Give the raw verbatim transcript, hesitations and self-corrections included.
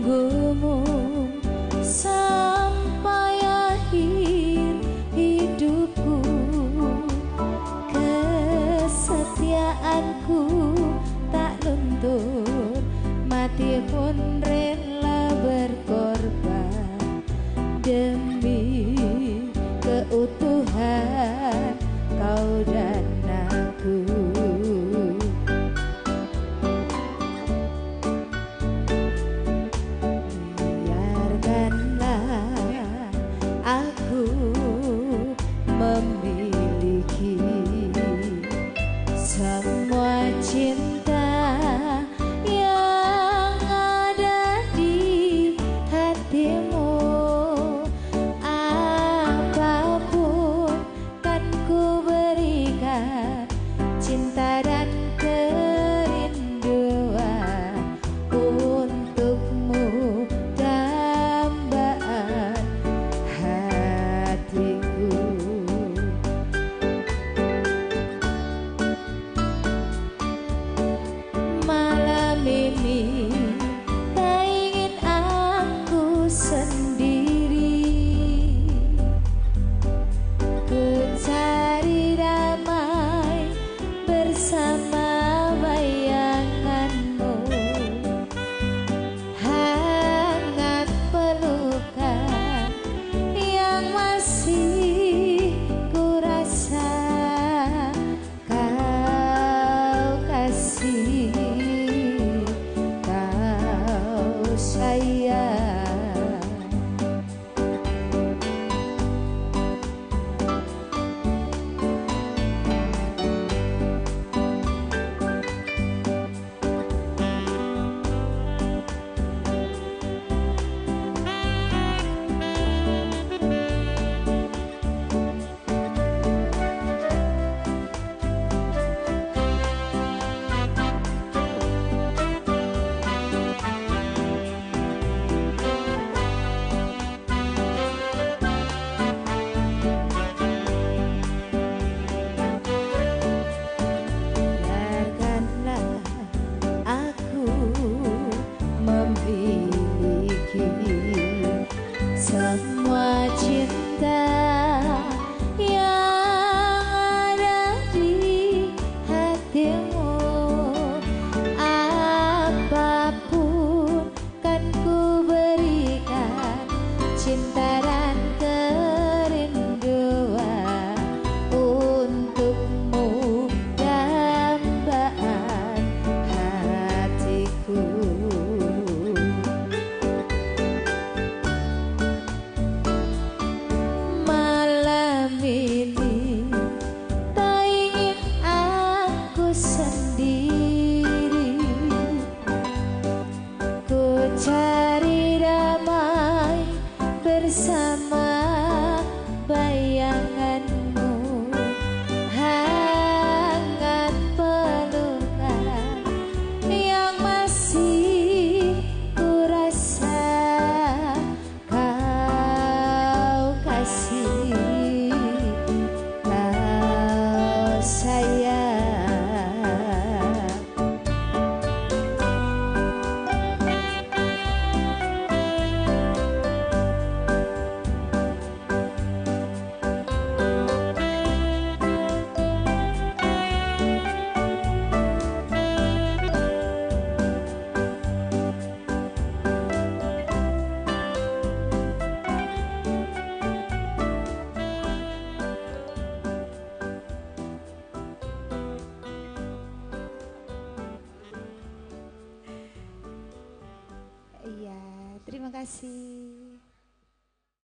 menunggumu sampai akhir hidupku. Kesetiaanku tak luntur, mati pun rela berkorban demi keutuhan kau dan aku. Biarkanlah aku memiliki semua cinta yang ada di hatimu. Apapun kan ku berikan, cinta dan kerinduan untukmu, dambaan hatiku. Malam ini tak ingin aku sendiri, ku cari damai bersama bayanganmu. Hangat pelukan yang masih ku rasa kau kasih, kau sayang. Biarkanlah aku memiliki semua cinta yang ada di hatimu. Apapun kan ku berikan, cinta dan kerinduan untukmu, dambaan hatiku. Malam ini tak ingin aku sendiri, ku cari damai bersama bayanganmu. Hangat pelukan yang masih ku rasa kau kasih, kau sayang. Iya, terima kasih.